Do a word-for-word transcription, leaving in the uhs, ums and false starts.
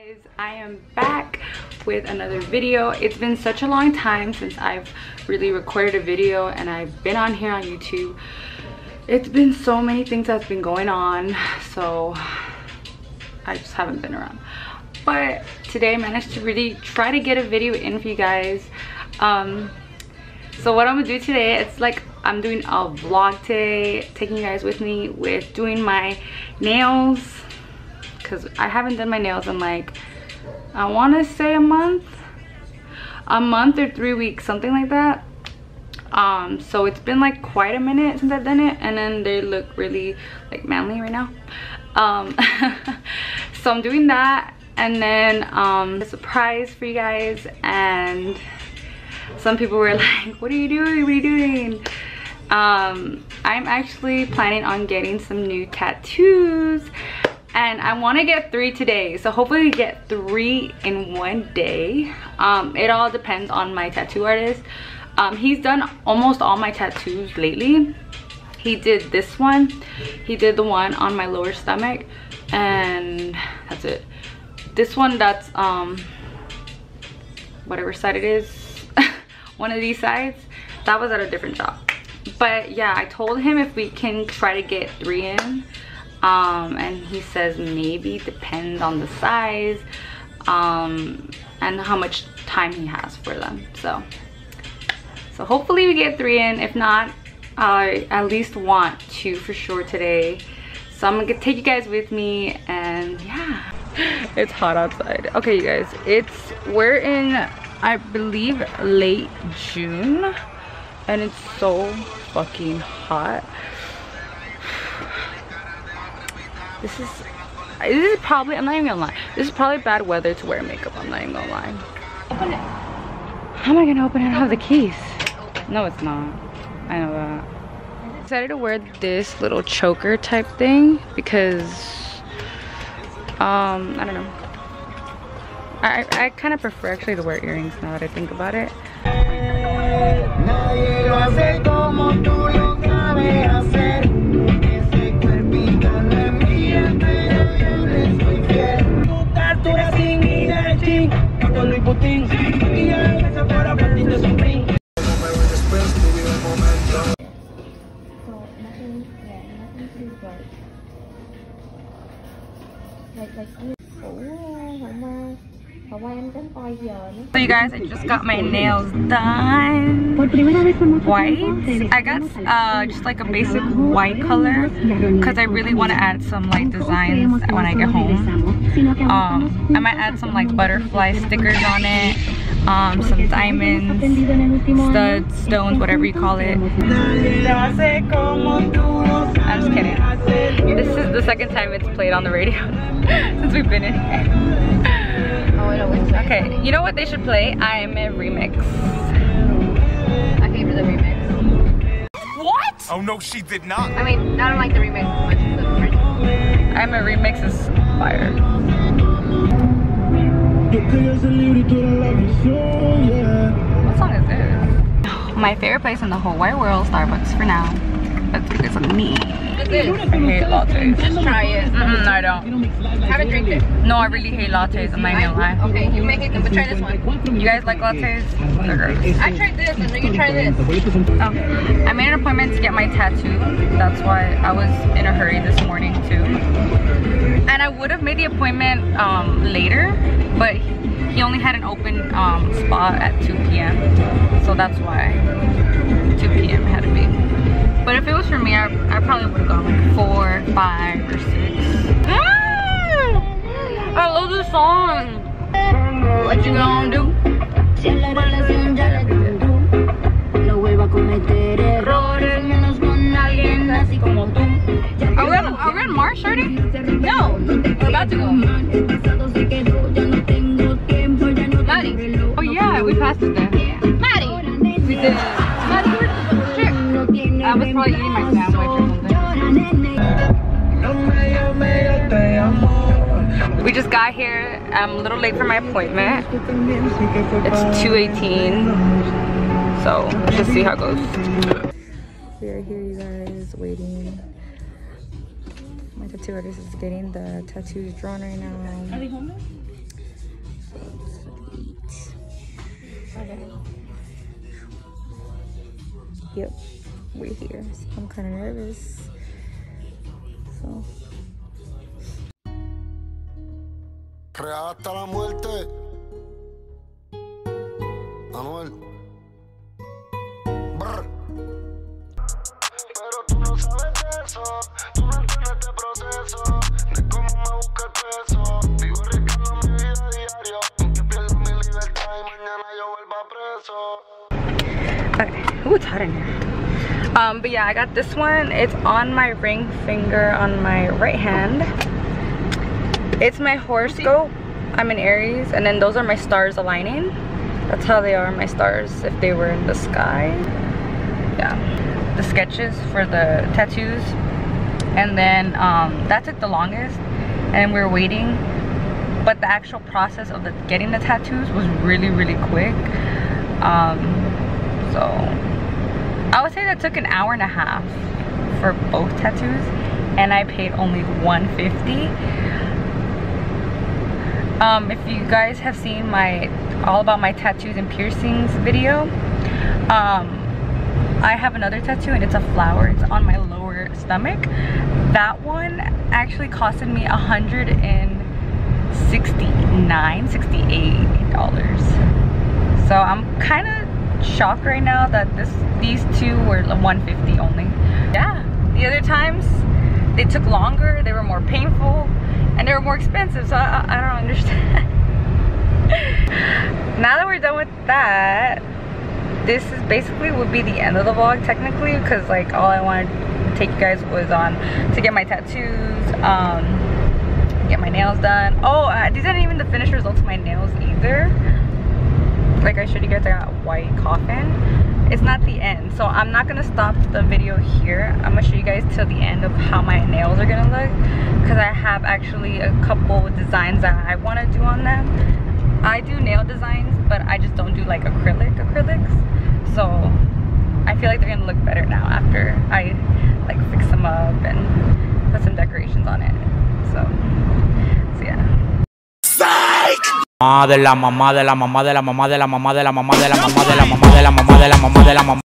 guys, I am back with another video. It's been such a long time since I've really recorded a video and I've been on here on YouTube. It's been so many things that's been going on, so I just haven't been around. But today I managed to really try to get a video in for you guys. Um, so what I'm gonna do today, it's like I'm doing a vlog today, taking you guys with me with doing my nails, because I haven't done my nails in like, I want to say a month a month or three weeks, something like that. Um so it's been like quite a minute since I've done it, and then they look really like manly right now. Um so I'm doing that, and then um a surprise for you guys. And some people were like, what are you doing, what are you doing? um I'm actually planning on getting some new tattoos, and I want to get three today, so hopefully we get three in one day. Um it all depends on my tattoo artist. Um he's done almost all my tattoos lately. He did this one, he did the one on my lower stomach, and that's it. This one, that's um whatever side it is, one of these sides, that was at a different shop. But yeah, I told him if we can try to get three in. Um and he says maybe, depends on the size um and how much time he has for them. So so hopefully we get three in. If not, I at least want two for sure today. So I'm gonna take you guys with me, and yeah, it's hot outside. Okay, you guys, it's we're in, I believe, late June, and it's so fucking hot. This is, this is probably, I'm not even gonna lie, this is probably bad weather to wear makeup, I'm not even gonna lie. Open it. How am I gonna open it? I don't have the keys. No, it's not. I know that. I decided to wear this little choker type thing because, um, I don't know. I, I kind of prefer actually to wear earrings now that I think about it. So you guys, I just got my nails done. White. I got uh, just like a basic white color because I really want to add some like designs when I get home. Um, I might add some like butterfly stickers on it, um, some diamonds, studs, stones, whatever you call it. I'm just kidding. This is the second time it's played on the radio since we've been in here. Okay, you know what they should play? I'm a remix. I favor the remix. What? Oh no, she did not. I mean, I don't like the remix as much as the original. I'm a remix is fire. What song is this? My favorite place in the whole wide world, Starbucks for now. That's because of me. What's this? I hate lattes. Just try it. Mm-mm, no, I don't. Haven't drank it. No, I really hate lattes. I'm not even gonna lie. Okay, you make it, but try this one. You guys like lattes? They're gross. I tried this, and then you try this. Okay. I made an appointment to get my tattoo. That's why I was in a hurry this morning too. And I would have made the appointment um, later, but he only had an open um, spot at two P M So that's why two P M had to be. But if it was for me, I, I probably would have gone like four, five, or six. Mm! I love this song. What you gonna do? Are we on, are we on March already? No, we're about to go. Maddie. Oh yeah, we passed it there. Maddie. We did. Maddie, where's the chair? I was probably eating my sandwich or something. We just got here. I'm a little late for my appointment. It's two eighteen. So let's just see how it goes. We are here, you guys, waiting. My tattoo artist is getting the tattoos drawn right now. Are they home now? yep, we're here. I'm kind of nervous. So. Real hasta la muerte. Anuel. Brr. Pero tú no sabes de eso. Tú no entiendes este proceso. De cómo me busca el peso. Vivo arriesgando mi vida a diario. Aunque pierdo mi libertad y mañana yo vuelva preso. Okay. Ooh, it's hot in here. Um, but yeah, I got this one. It's on my ring finger on my right hand. It's my horoscope. I'm an Aries, and then those are my stars aligning. That's how they are, my stars, if they were in the sky. Yeah. The sketches for the tattoos. And then um, that took the longest, and we were waiting. But the actual process of the, getting the tattoos was really, really quick. Um, so I would say that took an hour and a half for both tattoos, and I paid only one fifty. Um, if you guys have seen my all about my tattoos and piercings video, um, I have another tattoo and it's a flower. It's on my lower stomach. That one actually costed me one hundred sixty-nine, sixty-eight dollars. So I'm kind of shocked right now that this these two were one fifty only. Yeah, the other times they took longer, they were more painful, and they were more expensive, so I, I don't understand. Now that we're done with that, this is basically would be the end of the vlog technically, because like all I wanted to take you guys was on to get my tattoos, um, get my nails done. Oh, uh, these aren't even the finished results of my nails either. Like I showed you guys, I got a white coffin. It's not the end, so I'm not gonna stop the video here. I'm gonna show you guys till the end of how my nails are gonna look, because I have actually a couple designs that I want to do on them. I do nail designs, but I just don't do like acrylic acrylics, so I feel like they're gonna look better now after I like fix them up and put some decorations on it. So, so yeah. Mamá de la mamá de la mamá de la mamá de la mamá de la mamá de la mamá de la mamá de la mamá de la mamá de la mamá.